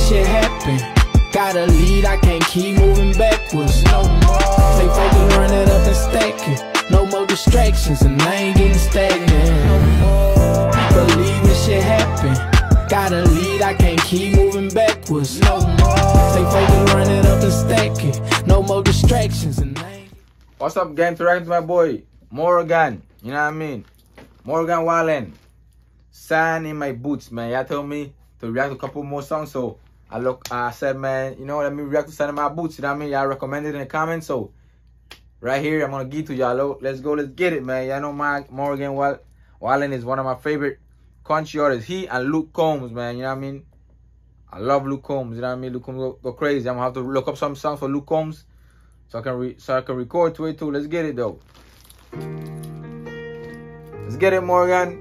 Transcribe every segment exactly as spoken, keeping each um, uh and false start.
shit happen. Gotta lead, I can't keep moving backwards. No more. Stay focused, run it up and stack it. No more distractions, and I ain't getting stagnant. No more. Believe this shit happen. Gotta lead, I can't keep moving backwards. No more. Stay focused, run it up and stack it. No more distractions, and I ain't. What's up, gang? Interacting to my boy Morgan. You know what I mean? Morgan Wallen. Sand in my boots, man. Y'all told me to react to a couple more songs, so I look. I said, man, you know, let me react to sand in my boots. You know what I mean? Y'all recommended in the comments, so right here I'm gonna give to y'all. Let's go, let's get it, man. Y'all know my Morgan Wallen is one of my favorite country artists. He and Luke Combs, man. You know what I mean? I love Luke Combs. You know what I mean? Luke Combs go, go crazy. I'm gonna have to look up some songs for Luke Combs so I can re so I can record to it too. Let's get it though. Let's get it, Morgan.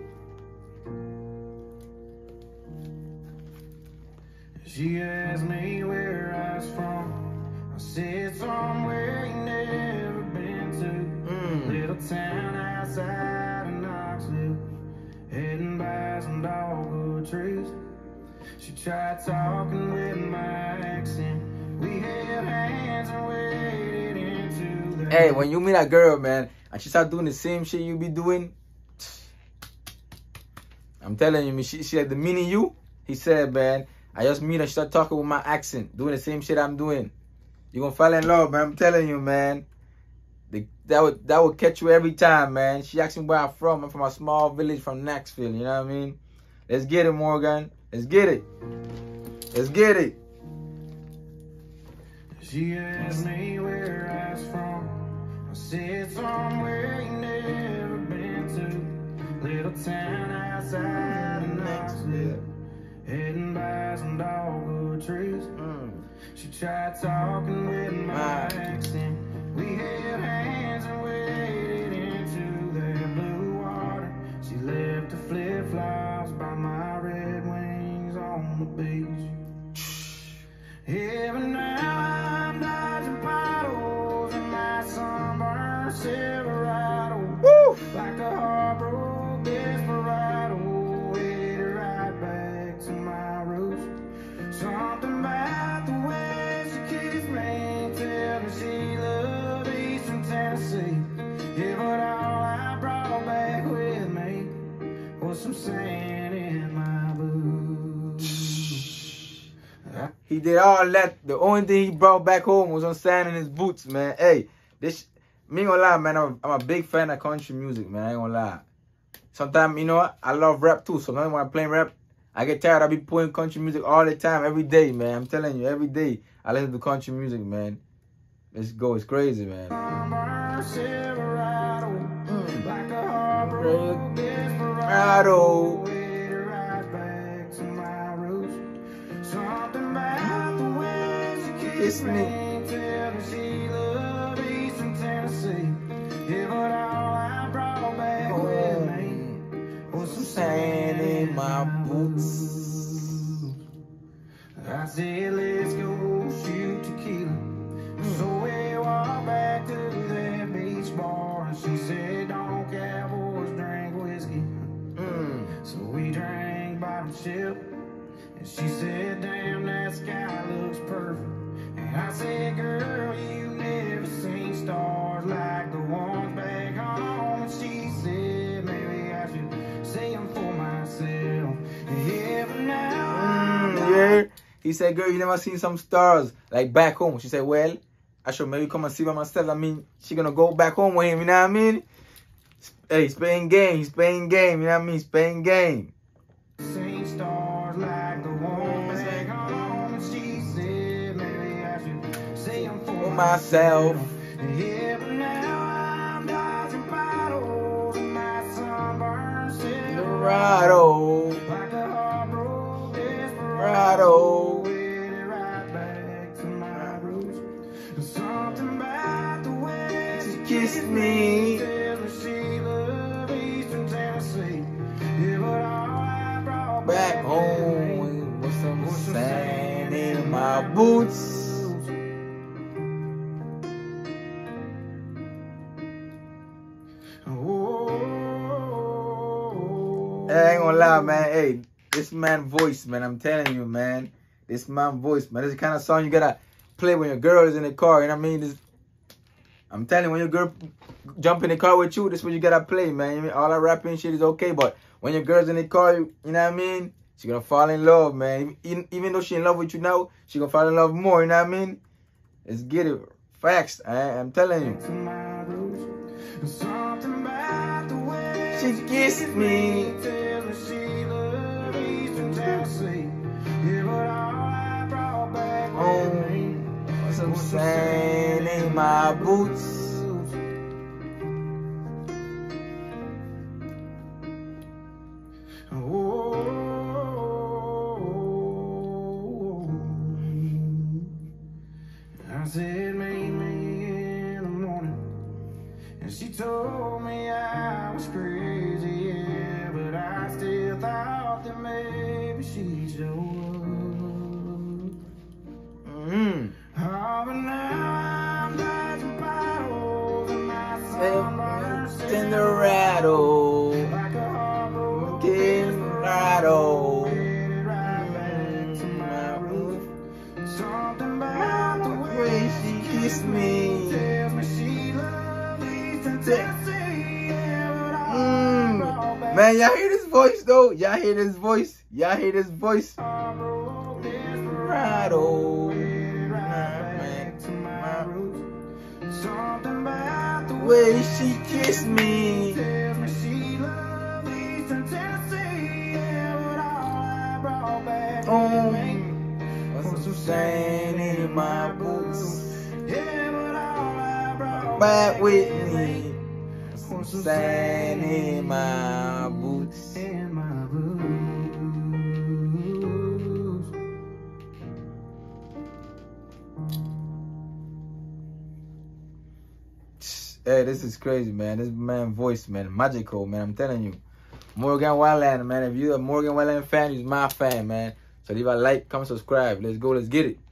She asked me where I was from. I said somewhere you never been to. Mm. Little town outside of Knoxville, heading by some dogwood trees. She tried talking with my accent. We held hands and waded into the. Hey, when you meet a girl, man, and she start doing the same shit you be doing, I'm telling you, she, she had the meaning you. He said, man, I just meet her, start talking with my accent, doing the same shit I'm doing. You gonna fall in love, man. I'm telling you, man. The, that would that would catch you every time, man. She asked me where I'm from. I'm from a small village from Knoxville. You know what I mean? Let's get it, Morgan. Let's get it. Let's get it. She asked me where I was from. I said somewhere you never been to. Little town outside of Knoxville, heading by some dogwood trees. Mm. She tried talking with my accent. We held hands and waded into that blue water. She left the flip-flops by my red wings on the beach. Every now I'm dodging puddles in my sunburned Silverado. Woo! Like a heartbroken desperado, headed right back to my roots. Something about the way she kissed me, tell me she loved Eastern Tennessee. Yeah, but all I brought back with me was some sand in my boots. He did all that. The only thing he brought back home was some sand in his boots, man. Hey, this, me ain't gonna lie, man. I'm a, I'm a big fan of country music, man. I ain't gonna lie. Sometimes, you know what? I love rap too. Sometimes when I'm playing rap, I get tired. I be playing country music all the time, every day, man. I'm telling you, every day I listen to country music, man. Let's go. It's crazy, man. Mm. Desperado. Kiss me. Sand in my boots. I said, let's go shoot tequila. Mm. So we walked back to that beach bar, and she said, don't cowboys drink whiskey. Mm. So we drank bottom ship, and she said, damn, that sky looks perfect. And I said, girl, you never seen stars like the ones back home. And she said, maybe I should see them for myself. Yeah, but now mm, yeah. He said, girl, you never seen some stars like back home. She said, well, I should maybe come and see by myself. I mean, she gonna go back home with him, you know what I mean? Hey, he's playing game, he's playing game, you know what I mean? He's playing game. Seen stars like the ones back home. And she said, maybe I should see them for myself. Yeah, but now I'm dodging bottles in my sunburned Silverado. Like a heartbroken desperado. Headed right back to my roots. Something about the way she Kissed me. tells me she loved Eastern Tennessee. Yeah, but all I brought Back home with some sand in my boots. Hey, I ain't gonna lie, man. Hey, this man voice, man. I'm telling you, man. This my voice, man. This is the kind of song you gotta play when your girl is in the car. You know what I mean? This, I'm telling you, when your girl jump in the car with you, this is what you gotta play, man. You mean, all that rapping shit is okay, but when your girl's in the car, you, you know what I mean? She gonna fall in love, man. Even, even though she in love with you now, she gonna fall in love more. You know what I mean? Let's get it. Facts. I, I'm telling you. She kissed me. Oh, what's I'm saying in my boots. I said, meet me in the morning, and she told me I was crazy, yeah, but I still thought that maybe she'd show up. Mm. Oh, but now I'm dodging bottles, and my sunburns In the rattle, like a heartbroken in the rattle. headed right back to my roof. Something about the way Way she kissed me. tells me she loves East and Tennessee, yeah, but I Mm. brought back Man, y'all hear this voice though? Y'all hear this voice? Y'all hear this voice? heartbroken desperado, Rattle. headed right back to my roots. Something about the Way she kissed me. tells me she loves East and Tennessee, yeah, but all I brought back Oh, with me what's some sand in my boots? yeah, but all I brought Back with me. Some sand in my boots. in my boots. Hey, this is crazy, man. This man voice, man, magical, man. I'm telling you. Morgan Wallen, man. If you're a Morgan Wallen fan, he's my fan, man. So leave a like, comment, subscribe. Let's go, let's get it.